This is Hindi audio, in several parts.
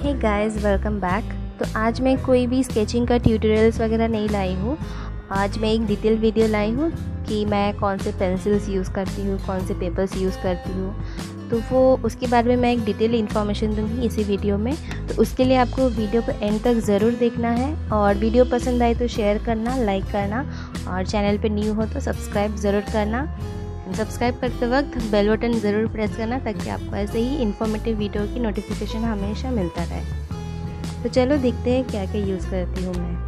Hey guys, welcome back. तो आज मैं कोई भी स्केचिंग का ट्यूटोरियल्स वगैरह नहीं लाई हूँ। आज मैं एक डिटेल वीडियो लाई हूँ कि मैं कौन से पेंसिल्स यूज़ करती हूँ, कौन से पेपर्स यूज़ करती हूँ। तो वो उसके बारे में मैं एक डिटेल इन्फॉर्मेशन दूँगी इसी वीडियो में। तो उसके लिए आपको वीडियो को एंड तक ज़रूर देखना है और वीडियो पसंद आए तो शेयर करना, लाइक करना और चैनल पर न्यू हो तो सब्सक्राइब ज़रूर करना। सब्सक्राइब करते वक्त बेल बटन ज़रूर प्रेस करना ताकि आपको ऐसे ही इन्फॉर्मेटिव वीडियो की नोटिफिकेशन हमेशा मिलता रहे। तो चलो देखते हैं क्या क्या यूज़ करती हूँ मैं।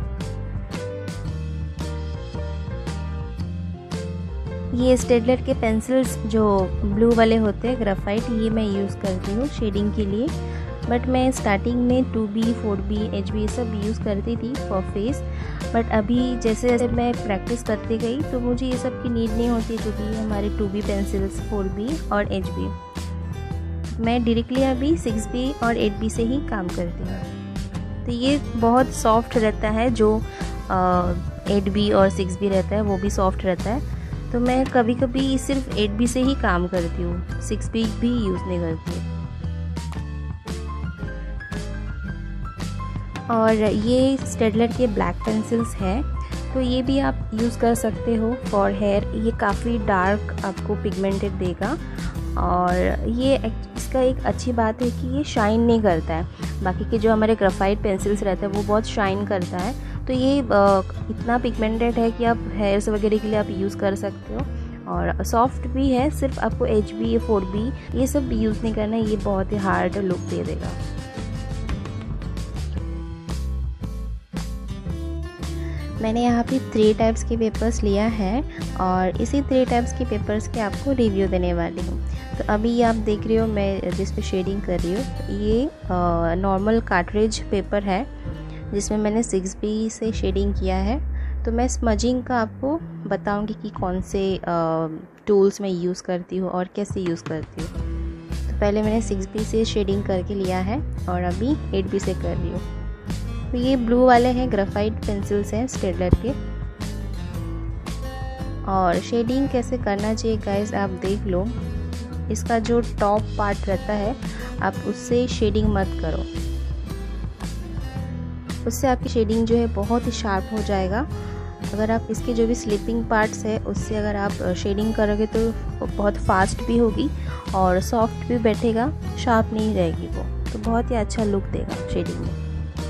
ये स्टेडलर के पेंसिल्स जो ब्लू वाले होते हैं ग्राफाइट, ये मैं यूज़ करती हूँ शेडिंग के लिए। बट मैं स्टार्टिंग में 2B, 4B, HB ये सब यूज़ करती थी फॉर फेस। बट अभी जैसे जैसे मैं प्रैक्टिस करती गई तो मुझे ये सब की नीड नहीं होती, जो कि हमारे 2B पेंसिल्स, 4B और HB। मैं डायरेक्टली अभी 6B और 8B से ही काम करती हूँ। तो ये बहुत सॉफ्ट रहता है, जो 8B और 6B रहता है वो भी सॉफ्ट रहता है। तो मैं कभी कभी सिर्फ 8B से ही काम करती हूँ, 6B भी यूज़ नहीं करती। और ये स्टेडलर के ब्लैक पेंसिल्स हैं, तो ये भी आप यूज़ कर सकते हो फॉर हेयर। ये काफ़ी डार्क आपको पिगमेंटेड देगा और ये इसका एक अच्छी बात है कि ये शाइन नहीं करता है। बाकी के जो हमारे ग्राफाइट पेंसिल्स रहते हैं वो बहुत शाइन करता है, तो ये इतना पिगमेंटेड है कि आप हेयर्स वगैरह के लिए आप यूज़ कर सकते हो। और सॉफ्ट भी है, सिर्फ आपको HB, 4B ये सब यूज़ नहीं करना है, ये बहुत ही हार्ड लुक दे देगा। मैंने यहाँ पे 3 टाइप्स के पेपर्स लिया है और इसी 3 टाइप्स के पेपर्स के आपको रिव्यू देने वाली हूँ। तो अभी ये आप देख रहे हो मैं जिस पे शेडिंग कर रही हूँ, ये नॉर्मल कार्ट्रिज पेपर है जिसमें मैंने 6B से शेडिंग किया है। तो मैं स्मजिंग का आपको बताऊँगी कि कौन से टूल्स मैं यूज़ करती हूँ और कैसे यूज़ करती हूँ। तो पहले मैंने 6B से शेडिंग करके लिया है और अभी 8B से कर रही हूँ। तो ये ब्लू वाले हैं, ग्राफाइट पेंसिल्स हैं स्टेडलर के। और शेडिंग कैसे करना चाहिए गाइस, आप देख लो। इसका जो टॉप पार्ट रहता है आप उससे शेडिंग मत करो, उससे आपकी शेडिंग जो है बहुत ही शार्प हो जाएगा। अगर आप इसके जो भी स्लिपिंग पार्ट्स है उससे अगर आप शेडिंग करोगे तो बहुत फास्ट भी होगी और सॉफ्ट भी बैठेगा, शार्प नहीं रहेगी वो, तो बहुत ही अच्छा लुक देगा शेडिंग में।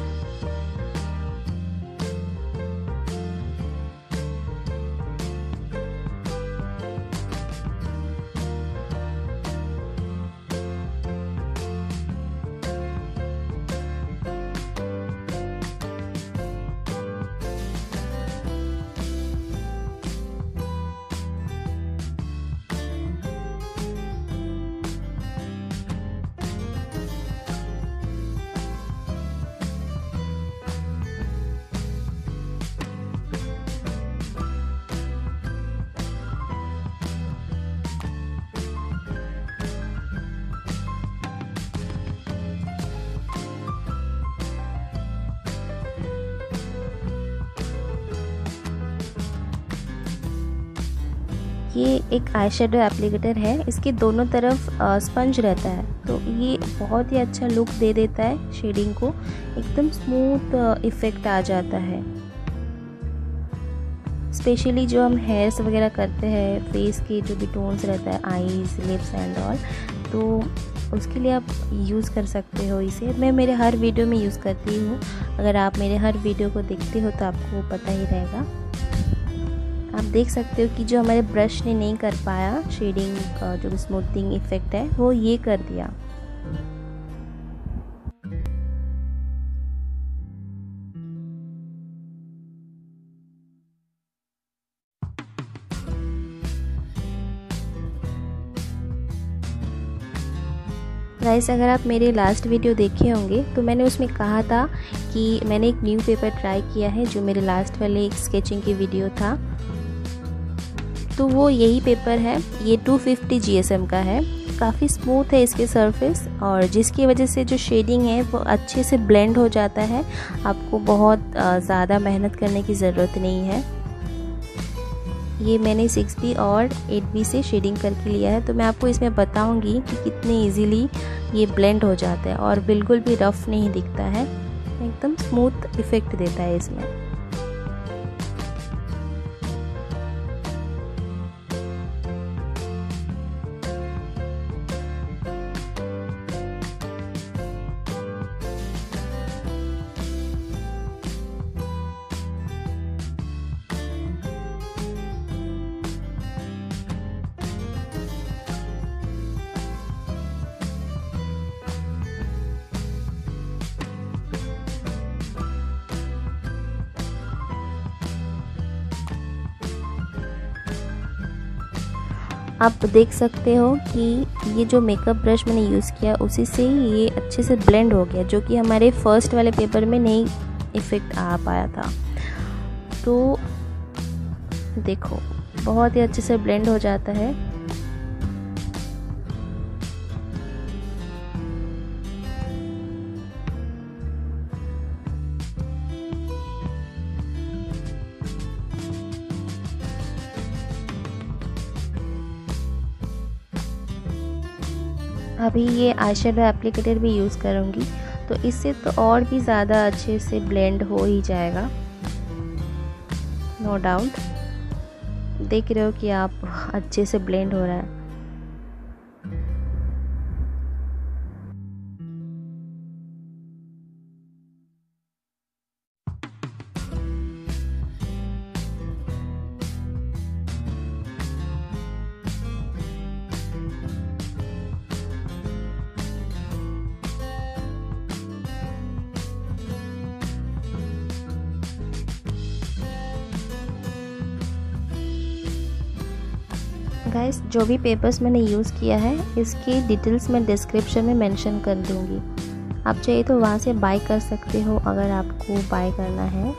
ये एक आई शेडो एप्लीकेटर है, इसके दोनों तरफ स्पंज रहता है, तो ये बहुत ही अच्छा लुक दे देता है शेडिंग को, एकदम स्मूथ इफ़ेक्ट आ जाता है। स्पेशली जो हम हेयर्स वगैरह करते हैं, फेस के जो भी टोन्स रहता है, आईज, लिप्स एंड ऑल, तो उसके लिए आप यूज़ कर सकते हो इसे। मैं मेरे हर वीडियो में यूज़ करती हूँ, अगर आप मेरे हर वीडियो को देखते हो तो आपको पता ही रहेगा। आप देख सकते हो कि जो हमारे ब्रश ने नहीं कर पाया शेडिंग का जो स्मूथिंग इफ़ेक्ट है वो ये कर दिया। गाइस, अगर आप मेरे लास्ट वीडियो देखे होंगे तो मैंने उसमें कहा था कि मैंने एक न्यू पेपर ट्राई किया है, जो मेरे लास्ट वाले एक स्केचिंग की वीडियो था। तो वो यही पेपर है, ये 250 GSM का है। काफ़ी स्मूथ है इसके सरफेस और जिसकी वजह से जो शेडिंग है वो अच्छे से ब्लेंड हो जाता है। आपको बहुत ज़्यादा मेहनत करने की ज़रूरत नहीं है। ये मैंने 6B और 8B से शेडिंग करके लिया है, तो मैं आपको इसमें बताऊंगी कि कितने इजीली ये ब्लेंड हो जाता है और बिल्कुल भी रफ़ नहीं दिखता है, एकदम स्मूथ इफ़ेक्ट देता है इसमें। आप देख सकते हो कि ये जो मेकअप ब्रश मैंने यूज़ किया उसी से ही ये अच्छे से ब्लेंड हो गया, जो कि हमारे फर्स्ट वाले पेपर में नहीं इफ़ेक्ट आ पाया था। तो देखो बहुत ही अच्छे से ब्लेंड हो जाता है। अभी ये आई शेडो एप्लीकेटर भी यूज़ करूँगी, तो इससे तो और भी ज़्यादा अच्छे से ब्लेंड हो ही जाएगा, नो डाउट। देख रहे हो कि आप अच्छे से ब्लेंड हो रहा है। गाइस, जो भी पेपर्स मैंने यूज़ किया है इसकी डिटेल्स मैं डिस्क्रिप्शन में मेंशन कर दूँगी। आप चाहिए तो वहाँ से बाय कर सकते हो अगर आपको बाय करना है।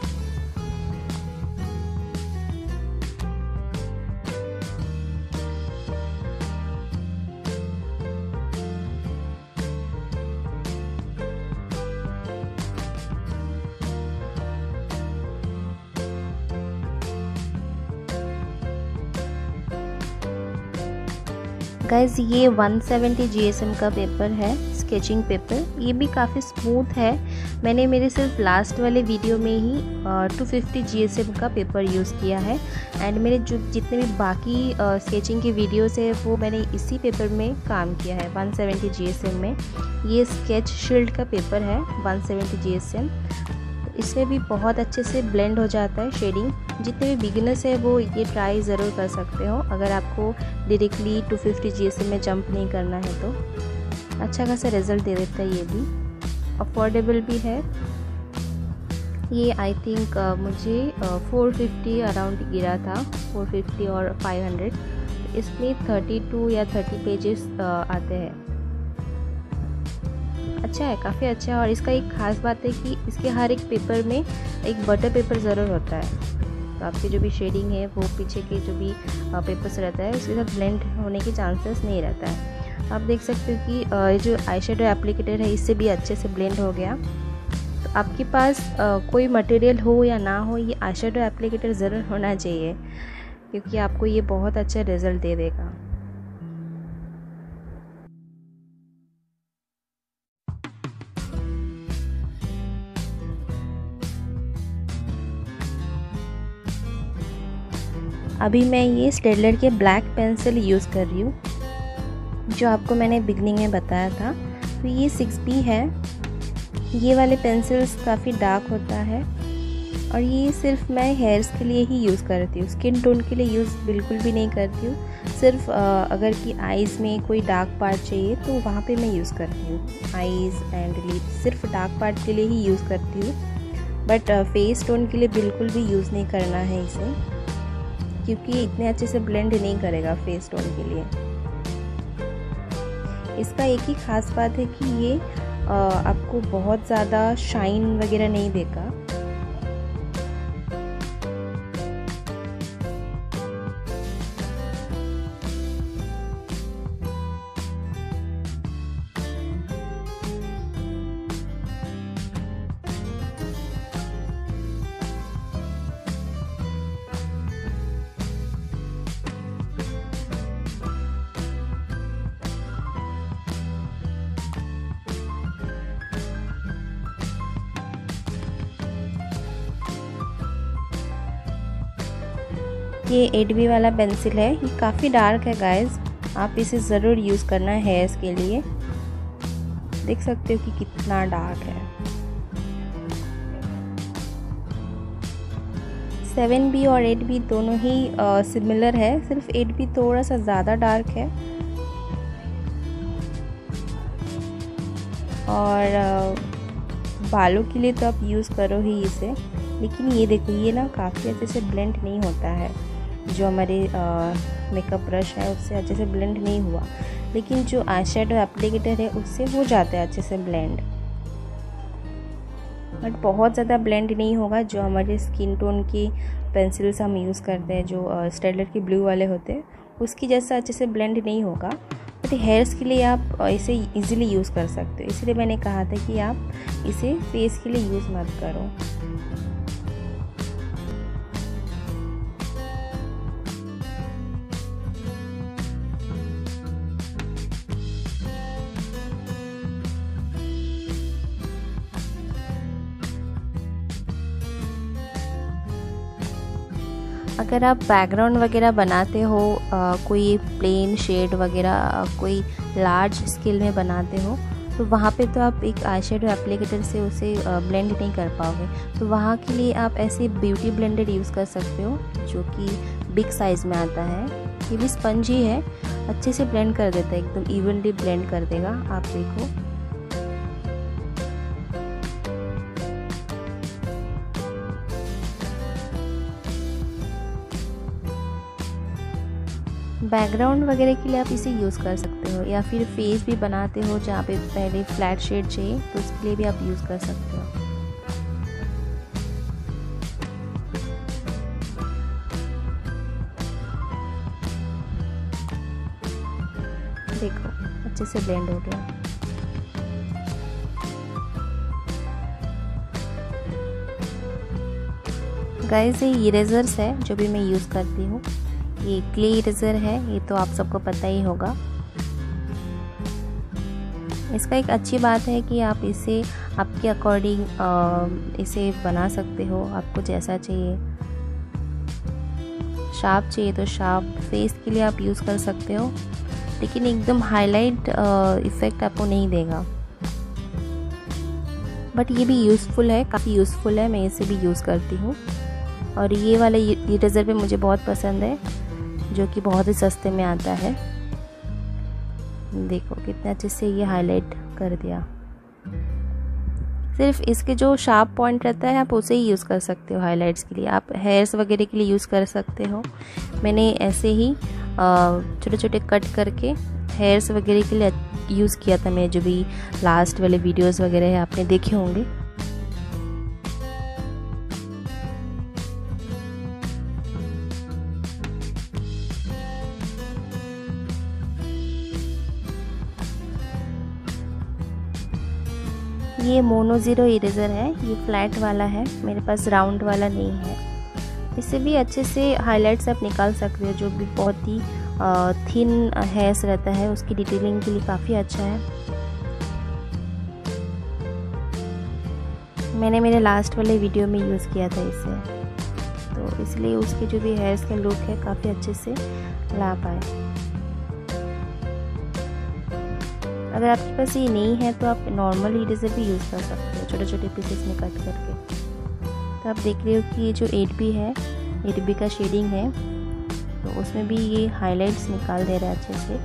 गाइज, ये 170 GSM का पेपर है, स्केचिंग पेपर। ये भी काफ़ी स्मूथ है। मैंने मेरे सिर्फ लास्ट वाले वीडियो में ही 250 GSM का पेपर यूज़ किया है, एंड मेरे जो जितने भी बाकी स्केचिंग के वीडियोस है वो मैंने इसी पेपर में काम किया है, 170 GSM में। ये स्केच शील्ड का पेपर है 170 GSM। इसमें भी बहुत अच्छे से ब्लेंड हो जाता है शेडिंग। जितने भी बिगिनर्स है वो ये ट्राई ज़रूर कर सकते हो अगर आपको डायरेक्टली 250 GSM में जंप नहीं करना है तो। अच्छा खासा रिजल्ट दे देता है ये भी, अफोर्डेबल भी है। ये आई थिंक मुझे 450 अराउंड गिरा था, 450 और 500। इसमें 32 या 30 पेजेस आते हैं। अच्छा है, काफ़ी अच्छा है। और इसका एक ख़ास बात है कि इसके हर एक पेपर में एक बटर पेपर ज़रूर होता है, तो आपकी जो भी शेडिंग है वो पीछे के जो भी पेपर्स रहता है उसके साथ ब्लेंड होने के चांसेस नहीं रहता है। आप देख सकते हो कि ये जो आई शेडो एप्लीकेटर है इससे भी अच्छे से ब्लेंड हो गया। तो आपके पास कोई मटेरियल हो या ना हो, ये आई शेडो एप्लीकेटर ज़रूर होना चाहिए, क्योंकि आपको ये बहुत अच्छा रिज़ल्ट दे देगा। अभी मैं ये स्टेडलर के ब्लैक पेंसिल यूज़ कर रही हूँ, जो आपको मैंने बिगनिंग में बताया था। तो ये 6B है। ये वाले पेंसिल्स काफ़ी डार्क होता है और ये सिर्फ मैं हेयर्स के लिए ही यूज़ करती हूँ, स्किन टोन के लिए यूज़ बिल्कुल भी नहीं करती हूँ। सिर्फ अगर कि आइज़ में कोई डार्क पार्ट चाहिए तो वहाँ पे मैं यूज़ करती हूँ। आइज़ एंड लिप्स सिर्फ डार्क पार्ट के लिए ही यूज़ करती हूँ, बट फेस टोन के लिए बिल्कुल भी यूज़ नहीं करना है इसे, क्योंकि ये इतने अच्छे से ब्लेंड नहीं करेगा फेस टोन के लिए। इसका एक ही ख़ास बात है कि ये आपको बहुत ज़्यादा शाइन वगैरह नहीं देगा। ये 8B वाला पेंसिल है, ये काफ़ी डार्क है गाइस, आप इसे ज़रूर यूज़ करना है हेयर्स के लिए। देख सकते हो कि कितना डार्क है। 7B और 8B दोनों ही सिमिलर है, सिर्फ 8B थोड़ा सा ज़्यादा डार्क है। और बालों के लिए तो आप यूज़ करो ही इसे, लेकिन ये देखो ये ना काफ़ी अच्छे से ब्लेंड नहीं होता है। जो हमारे मेकअप ब्रश है उससे अच्छे से ब्लेंड नहीं हुआ, लेकिन जो आई शेडो एप्लीकेटर है उससे हो जाता है अच्छे से ब्लेंड, बट बहुत ज़्यादा ब्लेंड नहीं होगा। जो हमारे स्किन टोन की पेंसिल्स हम यूज़ करते हैं, जो स्टेडलर के ब्लू वाले होते हैं, उसकी जैसा अच्छे से ब्लेंड नहीं होगा। बट हेयर्स के लिए आप इसे इजीली यूज़ कर सकते हो, इसलिए मैंने कहा था कि आप इसे फेस के लिए यूज़ मत करो। अगर आप बैकग्राउंड वगैरह बनाते हो, कोई प्लेन शेड वगैरह कोई लार्ज स्केल में बनाते हो, तो वहाँ पे तो आप एक आई शेडो एप्लीकेटर से उसे ब्लेंड नहीं कर पाओगे। तो वहाँ के लिए आप ऐसे ब्यूटी ब्लेंडर यूज़ कर सकते हो, जो कि बिग साइज़ में आता है। ये भी स्पंजी है, अच्छे से ब्लेंड कर देता है, एकदम इवनली ब्लेंड कर देगा। आप देखो बैकग्राउंड वगैरह के लिए आप इसे यूज़ कर सकते हो, या फिर फेस भी बनाते हो जहाँ पे पहले फ्लैट शेड चाहिए तो उसके लिए भी आप यूज़ कर सकते हो। देखो अच्छे से ब्लेंड हो गया। गाइस ये इरेजर्स है जो भी मैं यूज़ करती हूँ, ये क्ले इरेजर है, ये तो आप सबको पता ही होगा। इसका एक अच्छी बात है कि आप इसे आपके अकॉर्डिंग इसे बना सकते हो, आपको जैसा चाहिए। शार्प चाहिए तो शार्प, फेस के लिए आप यूज़ कर सकते हो, लेकिन एकदम हाईलाइट इफ़ेक्ट आपको नहीं देगा। बट ये भी यूज़फुल है, काफ़ी यूज़फुल है, मैं इसे भी यूज़ करती हूँ। और ये वाला इरेजर भी मुझे बहुत पसंद है, जो कि बहुत ही सस्ते में आता है। देखो कितने अच्छे से ये हाईलाइट कर दिया। सिर्फ इसके जो शार्प पॉइंट रहता है आप उसे ही यूज़ कर सकते हो हाइलाइट्स के लिए। आप हेयर्स वगैरह के लिए यूज़ कर सकते हो। मैंने ऐसे ही छोटे छोटे कट करके हेयर्स वगैरह के लिए यूज़ किया था। मैं जो भी लास्ट वाले वीडियोस वगैरह है आपने देखे होंगे। ये मोनो ज़ीरो इरेज़र है, ये फ्लैट वाला है, मेरे पास राउंड वाला नहीं है। इससे भी अच्छे से हाइलाइट्स आप निकाल सकते हो, जो भी बहुत ही थिन हेयर्स रहता है उसकी डिटेलिंग के लिए काफ़ी अच्छा है। मैंने मेरे लास्ट वाले वीडियो में यूज़ किया था इसे, तो इसलिए उसके जो भी हेयर्स का लुक है काफ़ी अच्छे से ला पाए। अगर आपके पास ये नहीं है तो आप नॉर्मल इरेज़र भी यूज़ कर सकते हो, छोटे छोटे पीसेस में कट करके। तो आप देख रहे हो कि ये जो 8B है, 8B का शेडिंग है, तो उसमें भी ये हाइलाइट्स निकाल दे रहा है अच्छे से।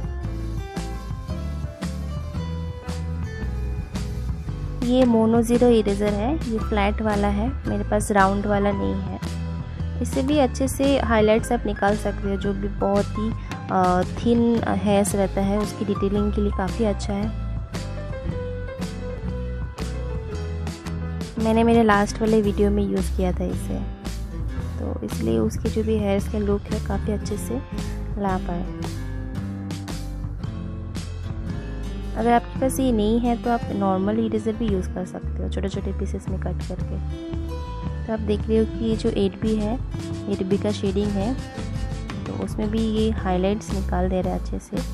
ये मोनो ज़ीरो इरेज़र है, ये फ्लैट वाला है, मेरे पास राउंड वाला नहीं है। इससे भी अच्छे से हाइलाइट्स आप निकाल सकते हो, जो भी बहुत ही थिन हेयर्स रहता है उसकी डिटेलिंग के लिए काफ़ी अच्छा है। मैंने मेरे लास्ट वाले वीडियो में यूज़ किया था इसे, तो इसलिए उसके जो भी हेयर्स का लुक है काफ़ी अच्छे से ला पाए। अगर आपके पास ये नहीं है तो आप नॉर्मल इरेज़र भी यूज़ कर सकते हो, छोटे छोटे पीसेस में कट करके। तो आप देख रहे हो कि ये जो 8B है, 8B का शेडिंग है, तो उसमें भी ये हाइलाइट्स निकाल दे रहा है अच्छे से।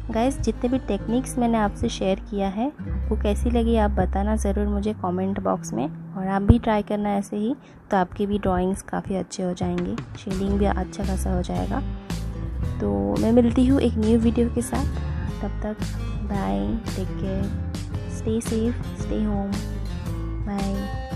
गाइस जितने भी टेक्निक्स मैंने आपसे शेयर किया है आपको कैसी लगी आप बताना ज़रूर मुझे कमेंट बॉक्स में, और आप भी ट्राई करना ऐसे ही, तो आपके भी ड्राइंग्स काफ़ी अच्छे हो जाएंगे, शेडिंग भी अच्छा खासा हो जाएगा। तो मैं मिलती हूँ एक न्यू वीडियो के साथ, तब तक bye, take care, stay safe, stay home, bye.